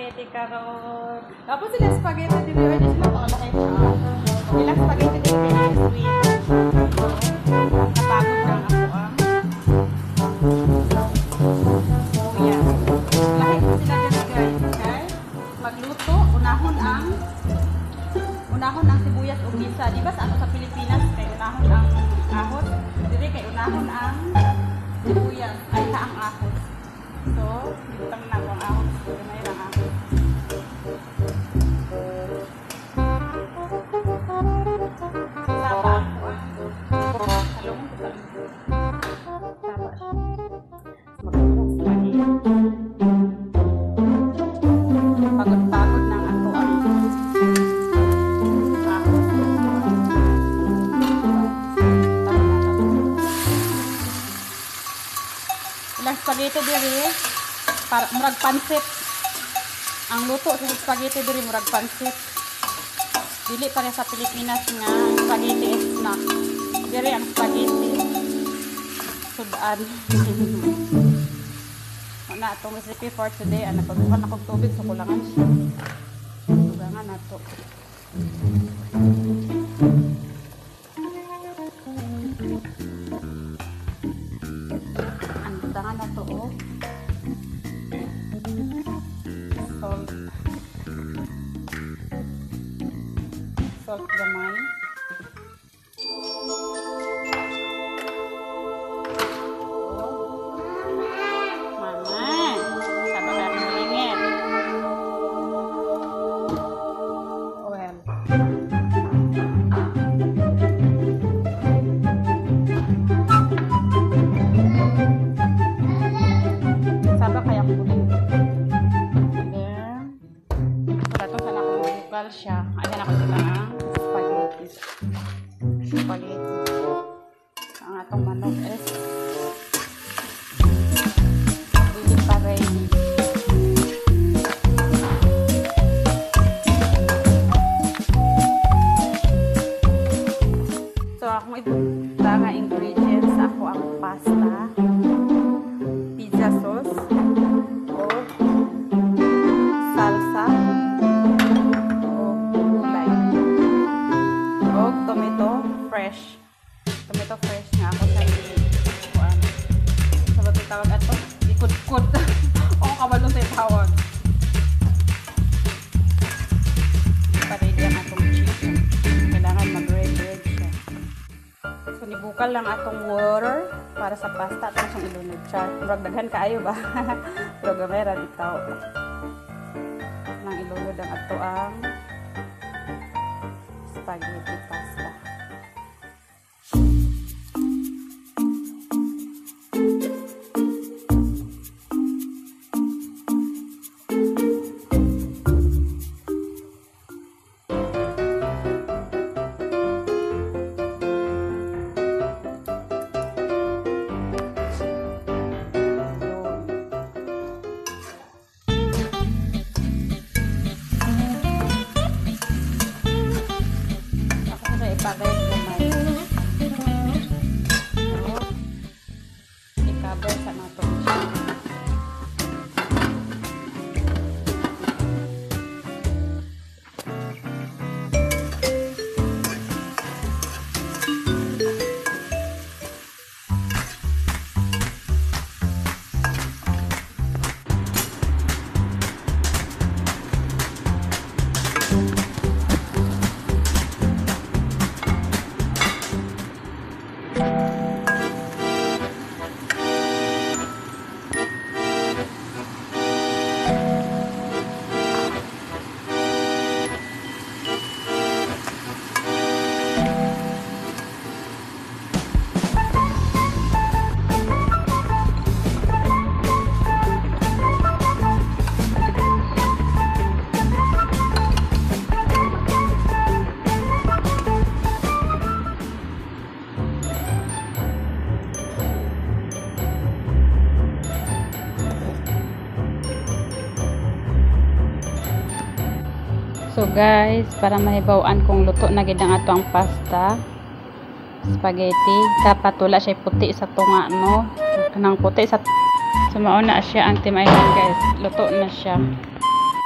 spaghetti karon. Tapos sila spaghetti dito ay sila malaki siya. Ilang spaghetti dito ay sweet. Napagod lang ako ang. Oh yeah. Lahat po sila dito guys, okay? Magluto, unahon ang sibuyas o gisa. Di ba sa Pilipinas kay unahon ang ahos? Dili kay unahon ang sibuyas ay ang ahos. So, butang na ang ahos. Gamay lang ahos. Saba ako ang talong ko talong. Saba siya. Magluto lagi. Pagod-pagod ng ato ang ahos. Ilang spaghetti diri para murag pansit. Ang luto sa spaghetti diri murag pansit. Dili para sa Pilipinas nga spaghetti is snack. Diri ang spaghetti sudan. Wala itong recipe for today. Napagbukan akong tubig so kulangan siya. Tugangan na to. Tangan na to, oh. Salt. Salt gamay. Oh. Mama. Sabi ka rin malingit. Oil. Siya. Ayan ako sila ng spaghetti. Spaghetti. Ang atong manok is hindi pa ready. So, akong ipunta nga ingredients. Ako ang pasta, pizza sauce, o salsa, fresh. Tomato fresh nga ako sa kuan. Sa ba't tawag ato? Ikod-kod. O kabalo sa tawag. Ready ang atong chicken. Kailangan mag-red siya. So, nibukal lang atong water para sa pasta. Tapos yung ilunod siya. Murag daghan kaayo ba? Pero gamera bitaw. Nang ilunod ang ato ang spaghetti pasta. Pagay gamay. So, i-cover sa nato siya. So guys, para mahibawan kung luto na gid ang ato ang pasta spaghetti, dapat wala siya puti sa tunga, no? Kanang puti sa sumao na siya ang timayon guys. Luto na siya.